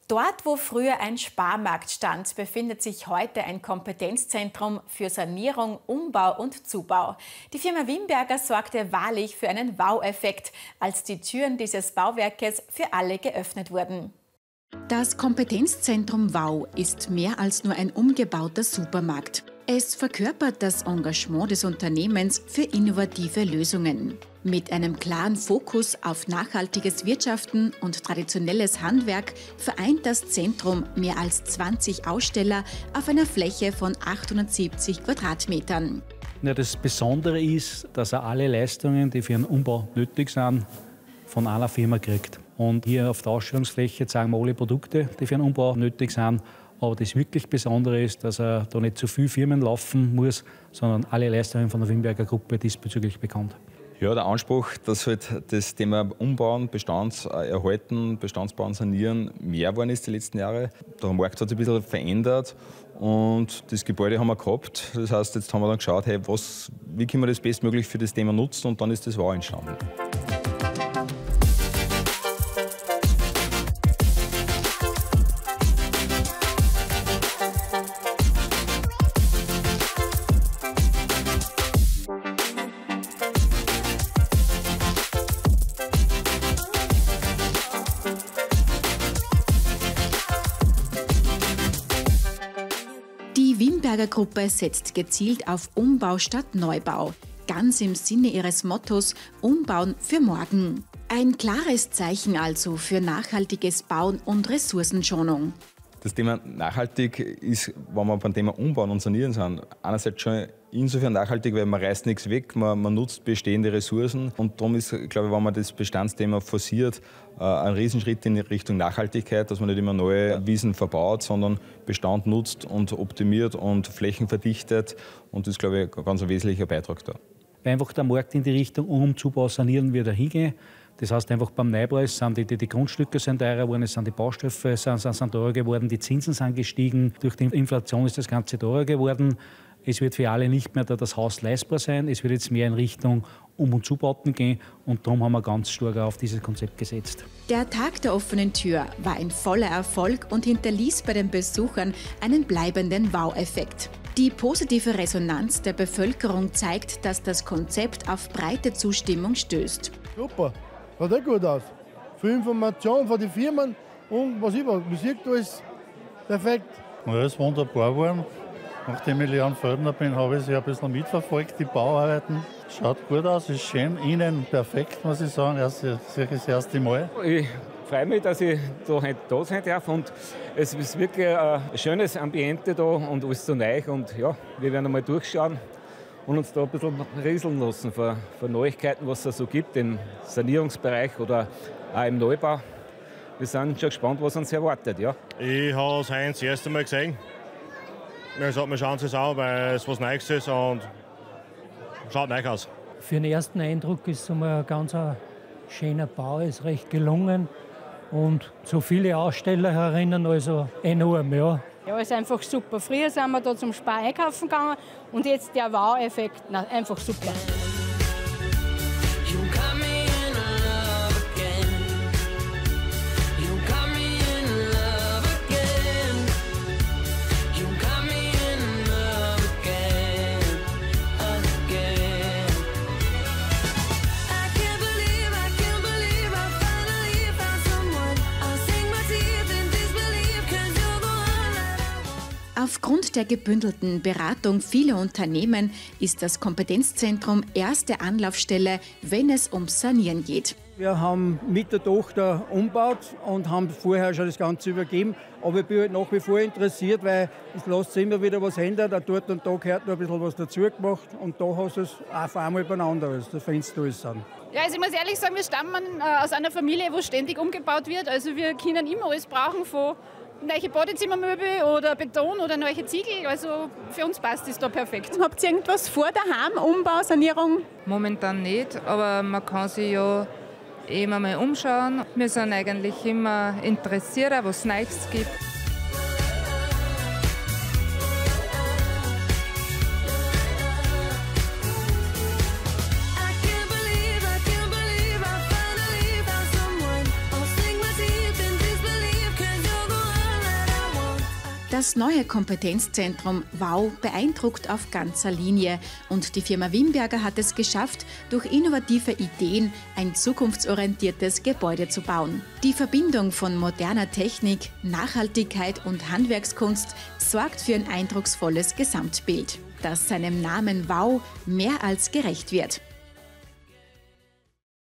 Dort, wo früher ein Sparmarkt stand, befindet sich heute ein Kompetenzzentrum für Sanierung, Umbau und Zubau. Die Firma Wimberger sorgte wahrlich für einen Wow-Effekt, als die Türen dieses Bauwerkes für alle geöffnet wurden. Das Kompetenzzentrum WOW ist mehr als nur ein umgebauter Supermarkt. Es verkörpert das Engagement des Unternehmens für innovative Lösungen. Mit einem klaren Fokus auf nachhaltiges Wirtschaften und traditionelles Handwerk vereint das Zentrum mehr als 20 Aussteller auf einer Fläche von 870 Quadratmetern. Ja, das Besondere ist, dass er alle Leistungen, die für einen Umbau nötig sind, von einer Firma kriegt. Und hier auf der Ausstellungsfläche zeigen wir alle Produkte, die für einen Umbau nötig sind. Aber das wirklich Besondere ist, dass er da nicht zu viele Firmen laufen muss, sondern alle Leistungen von der Wimberger Gruppe diesbezüglich bekommt. Ja, der Anspruch, dass halt das Thema Umbauen, Bestandserhalten, Bestandsbauen, Sanieren mehr geworden ist die letzten Jahre. Der Markt hat sich ein bisschen verändert und das Gebäude haben wir gehabt. Das heißt, jetzt haben wir dann geschaut, hey, wie können wir das bestmöglich für das Thema nutzen, und dann ist das WOW entstanden. Die Wimberger Gruppe setzt gezielt auf Umbau statt Neubau, ganz im Sinne ihres Mottos Umbauen für morgen. Ein klares Zeichen also für nachhaltiges Bauen und Ressourcenschonung. Das Thema nachhaltig ist, wenn wir beim Thema Umbauen und Sanieren sind, einerseits schon insofern nachhaltig, weil man reißt nichts weg, man nutzt bestehende Ressourcen. Und darum ist, glaube ich, wenn man das Bestandsthema forciert, ein Riesenschritt in Richtung Nachhaltigkeit, dass man nicht immer neue Wiesen verbaut, sondern Bestand nutzt und optimiert und Flächen verdichtet. Und das ist, glaube ich, ein ganz wesentlicher Beitrag da. Weil einfach der Markt in die Richtung Zubau, Sanieren wird hingehen. Das heißt, einfach beim Neubau sind die Grundstücke sind teurer geworden, es sind die Baustoffe sind teurer geworden, die Zinsen sind gestiegen. Durch die Inflation ist das Ganze teurer geworden. Es wird für alle nicht mehr das Haus leistbar sein. Es wird jetzt mehr in Richtung und Zubauten gehen. Und darum haben wir ganz stark auf dieses Konzept gesetzt. Der Tag der offenen Tür war ein voller Erfolg und hinterließ bei den Besuchern einen bleibenden Wow-Effekt. Die positive Resonanz der Bevölkerung zeigt, dass das Konzept auf breite Zustimmung stößt. Super, schaut echt gut aus. Viel Information von den Firmen und Musik, da ist perfekt. Ja, ist wunderbar geworden. Nachdem ich Lernfeldner bin, habe ich sie ein bisschen mitverfolgt, die Bauarbeiten. Schaut gut aus, ist schön, innen perfekt, muss ich sagen. Das erste Mal. Ich freue mich, dass ich heute da sein darf. Und es ist wirklich ein schönes Ambiente da und alles so neu. Und ja, wir werden einmal durchschauen und uns da ein bisschen rieseln lassen von Neuigkeiten, was es so gibt im Sanierungsbereich oder auch im Neubau. Wir sind schon gespannt, was uns erwartet. Ja. Ich habe es heute das erste Mal gesehen. Wir schauen es an, weil es was Neues ist und schaut neu aus. Für den ersten Eindruck ist es ein ganz schöner Bau, ist recht gelungen und so viele Aussteller herinnen, also enorm, ja. Ja, ist einfach super. Früher sind wir da zum Spar einkaufen gegangen und jetzt der Wow-Effekt, einfach super. Aufgrund der gebündelten Beratung vieler Unternehmen ist das Kompetenzzentrum erste Anlaufstelle, wenn es ums Sanieren geht. Wir haben mit der Tochter umgebaut und haben vorher schon das Ganze übergeben. Aber ich bin halt nach wie vor interessiert, weil es lässt sich immer wieder was ändern. Dort und da gehört noch ein bisschen was dazu gemacht. Und da hast du es auf einmal beieinander, das findest du es an. Ja, also ich muss ehrlich sagen, wir stammen aus einer Familie, wo ständig umgebaut wird. Also wir können immer alles brauchen, von neue Badezimmermöbel oder Beton oder neue Ziegel. Also für uns passt es da perfekt. Habt ihr irgendwas vor daheim? Umbau, Sanierung? Momentan nicht, aber man kann sich ja immer mal umschauen. Wir sind eigentlich immer interessiert, was es Neues gibt. Das neue Kompetenzzentrum WOW beeindruckt auf ganzer Linie und die Firma Wimberger hat es geschafft, durch innovative Ideen ein zukunftsorientiertes Gebäude zu bauen. Die Verbindung von moderner Technik, Nachhaltigkeit und Handwerkskunst sorgt für ein eindrucksvolles Gesamtbild, das seinem Namen WOW mehr als gerecht wird.